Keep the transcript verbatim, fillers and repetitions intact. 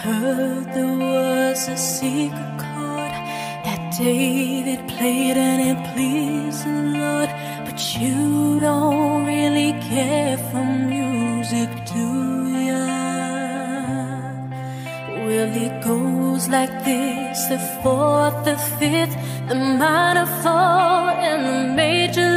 heard there was a secret chord that David played and it pleased the Lord. But you don't really care for music, do ya? Well, it goes like this: the fourth, the fifth, the minor fall, and the major